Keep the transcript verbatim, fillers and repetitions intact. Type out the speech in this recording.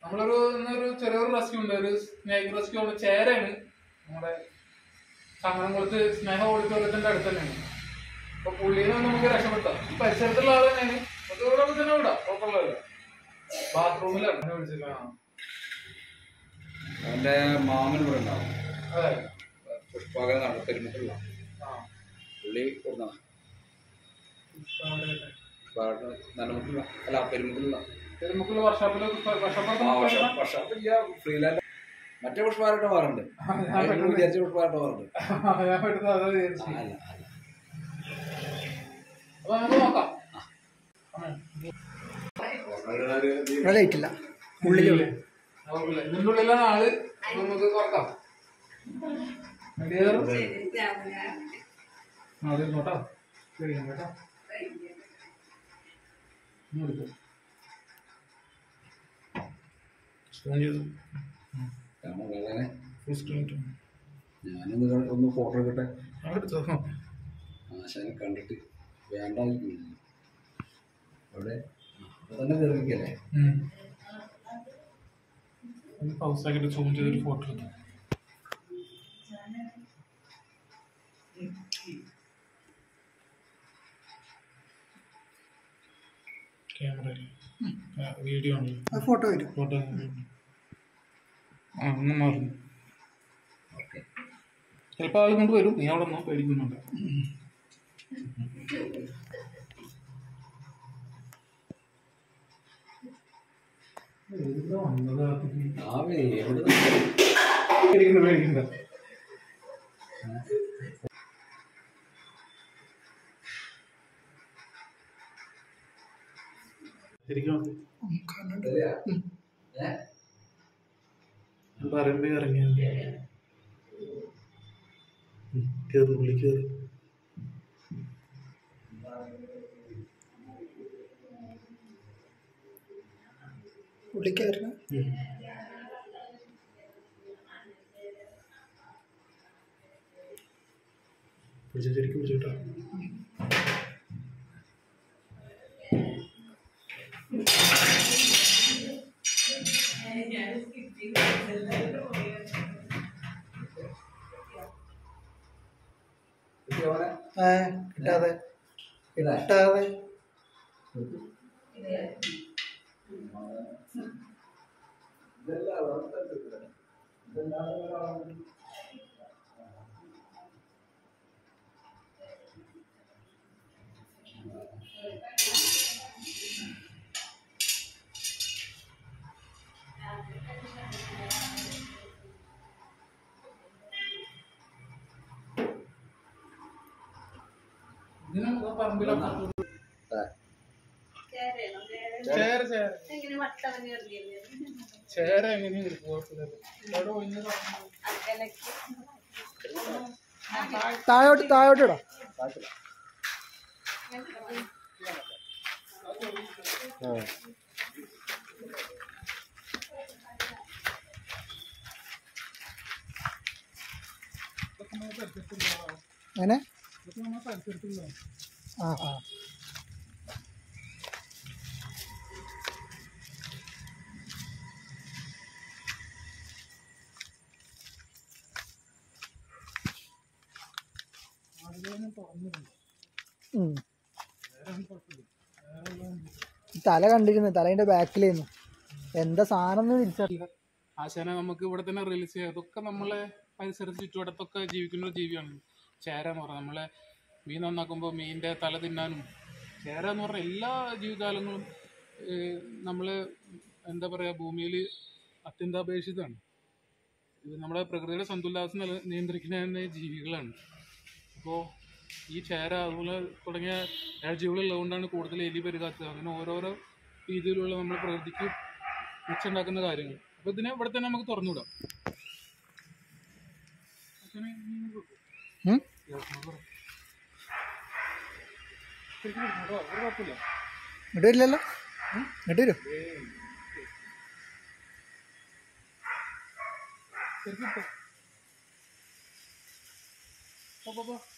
നമ്മളൊരു ഇന്നൊരു ചെറിയൊരു റെസ്ക്യൂ ഉണ്ട്, ഒരു സ്നേക്ക് റെസ്ക്യൂ ആണ്. ചേരയാണ് നമ്മുടെ ചങ്ങനംകുളത്ത് സ്നേഹ ഓഡിറ്റോറിയത്തിന്റെ അടുത്ത് തന്നെയാണ്. അപ്പൊ പുള്ളിനെ നമുക്ക് രക്ഷപ്പെടുത്താം. ഈ പരിസരത്തുള്ള ആൾ തന്നെയാണ്. ഇവിടെ തന്നെ വിടാം, കുഴപ്പമുള്ളതല്ല. ബാത്റൂമിലാണ് അങ്ങനെ വിളിച്ചില്ല. അവന്റെ മാമൻ ഇവിടെ ഉണ്ടാവും. അതെ, പുഷ്പാകനാണ് പെരുമുക്കുള്ള പുള്ളി കൊടുന്ന നല്ലമുക്കുള്ള അല്ല പെരുമുക്കുള്ള പെരുമുക്കുള്ള വർഷാപ്പില് വർഷാപ്പില്ല ഫ്രീലാൻഡ്. മറ്റേ പുഷ്പാരായിട്ട് മാറുന്നുണ്ട്, വിചാരിച്ച പുഷ്പാരായിട്ട് മാറുന്നുണ്ട്. ലൈറ്റില്ല ഉള്ളിലുള്ള ഇതിനുള്ളിലാണ് ആള്. നമുക്ക് തുറക്കാം. നോട്ടോ കേട്ടോ ഞാനൊന്ന് ഒന്ന് ഫോട്ടോ എടുക്കട്ടെ. ആശാനെ കണ്ടിട്ട് വേണ്ട അവിടെ തന്നെ കയറിക്കല്ലേ. പൗസാക്കിട്ട് സൂം ചെയ്തൊരു ഫോട്ടോ എടുത്തു. ക്യാമറയിൽ വീഡിയോ ആണ്, ഫോട്ടോ വരും. ഫോട്ടോ ആ ഒന്നും മാറുന്നു. ചിലപ്പോൾ ആൾ കൊണ്ട് വരും. നീ അവിടെ ഒന്നും പേടിക്കുന്നുണ്ട്. പേടിക്കണ്ട. ശരിക്കും പറയുമ്പോ ഇറങ്ങിയ കേറി പുള്ളി കേറി. പുള്ളിക്കാരന് പിടിച്ച ശരിക്കും പിടിച്ചിട്ടാ. കിട്ടാതെ കിട്ടാതെ ചേര എങ്ങനെയാ താഴോട്ട് താഴോട്ട് ഇടാം. അങ്ങനെ ആ ആ തല കണ്ടിരുന്നു. തലേന്റെ ബാക്കിലായിരുന്നു. എന്താ സാധനം തിരിച്ചറിയില്ല. ആശാനെ നമുക്ക് ഇവിടെ തന്നെ റിലീസ് ചെയ്യാം. അതൊക്കെ നമ്മളെ പരിസരത്ത് ചുറ്റുവട്ടത്തൊക്കെ ജീവിക്കുന്ന ഒരു ജീവിയാണ് ചേര എന്ന് പറഞ്ഞാൽ. നമ്മളെ മീൻ നന്നാക്കുമ്പോൾ മീനിൻ്റെ തല തിന്നാനും ചേര എന്ന് പറഞ്ഞാൽ എല്ലാ ജീവജാലങ്ങളും നമ്മൾ എന്താ പറയുക ഭൂമിയിൽ അത്യന്താപേക്ഷിതമാണ്. ഇത് നമ്മുടെ പ്രകൃതിയുടെ സന്തുലിതാവസ്ഥ നില നിയന്ത്രിക്കുന്ന തന്നെ ജീവികളാണ്. അപ്പോൾ ഈ ചേര അതുപോലെ തുടങ്ങിയ ഇഴജീവികളുള്ളതുകൊണ്ടാണ് കൂടുതൽ എലി പെരുകാത്തത്. അങ്ങനെ ഓരോരോ രീതിയിലുള്ള നമ്മൾ പ്രകൃതിക്ക് വെച്ചുണ്ടാക്കുന്ന കാര്യങ്ങൾ. അപ്പോൾ ഇതിനെ ഇവിടെ തന്നെ നമുക്ക് തുറന്നുവിടാം. കുഴപ്പമില്ല. ഇങ്ങോട്ട് വരില്ലല്ലോ. ഇങ്ങോട്ട് വരും. ശരിക്കും